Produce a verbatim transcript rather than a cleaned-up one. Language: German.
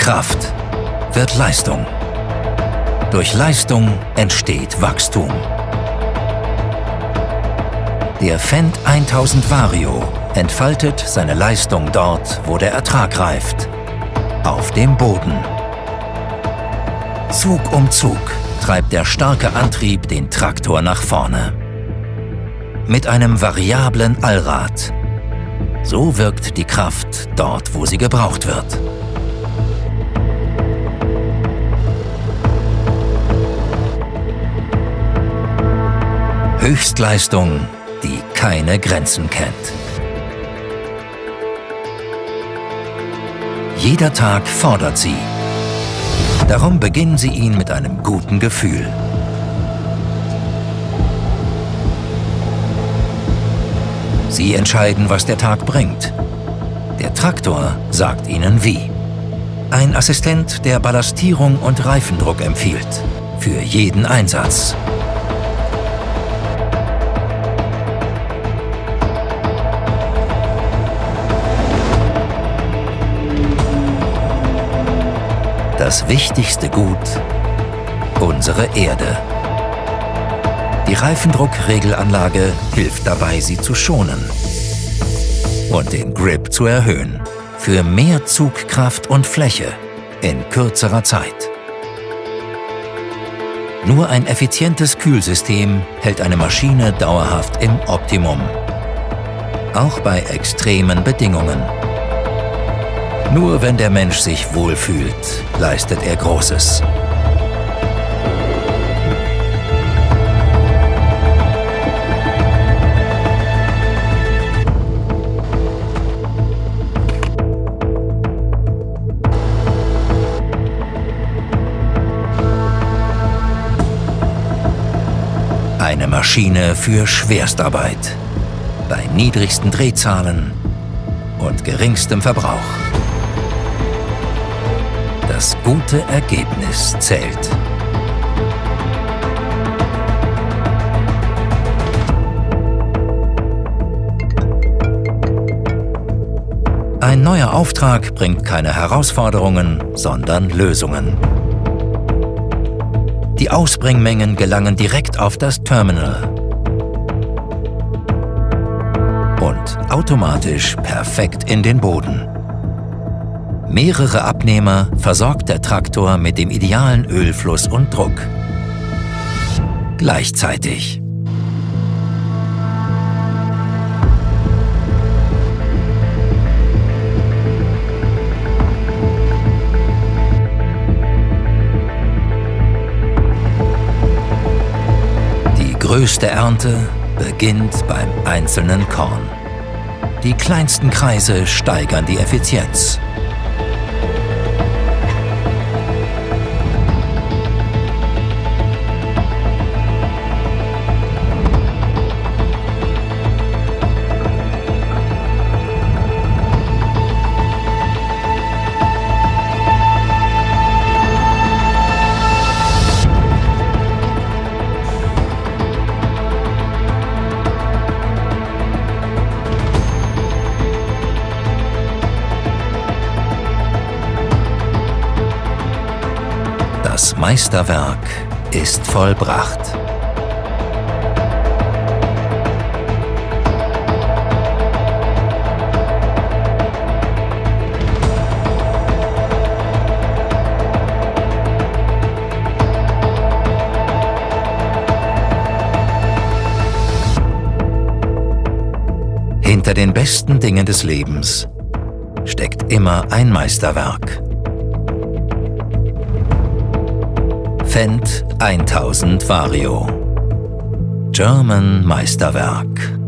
Kraft wird Leistung. Durch Leistung entsteht Wachstum. Der Fendt tausend Vario entfaltet seine Leistung dort, wo der Ertrag reift. Auf dem Boden. Zug um Zug treibt der starke Antrieb den Traktor nach vorne. Mit einem variablen Allrad. So wirkt die Kraft dort, wo sie gebraucht wird. Höchstleistung, die keine Grenzen kennt. Jeder Tag fordert sie. Darum beginnen Sie ihn mit einem guten Gefühl. Sie entscheiden, was der Tag bringt. Der Traktor sagt Ihnen wie. Ein Assistent, der Ballastierung und Reifendruck empfiehlt. Für jeden Einsatz. Das wichtigste Gut, unsere Erde. Die Reifendruckregelanlage hilft dabei, sie zu schonen und den Grip zu erhöhen. Für mehr Zugkraft und Fläche in kürzerer Zeit. Nur ein effizientes Kühlsystem hält eine Maschine dauerhaft im Optimum. Auch bei extremen Bedingungen. Nur wenn der Mensch sich wohlfühlt, leistet er Großes. Eine Maschine für Schwerstarbeit, bei niedrigsten Drehzahlen und geringstem Verbrauch. Das gute Ergebnis zählt. Ein neuer Auftrag bringt keine Herausforderungen, sondern Lösungen. Die Ausbringmengen gelangen direkt auf das Terminal und automatisch perfekt in den Boden. Mehrere Abnehmer versorgt der Traktor mit dem idealen Ölfluss und Druck. Gleichzeitig. Die größte Ernte beginnt beim einzelnen Korn. Die kleinsten Kreise steigern die Effizienz. Das Meisterwerk ist vollbracht. Hinter den besten Dingen des Lebens steckt immer ein Meisterwerk. Fendt tausend Vario. German Meisterwerk.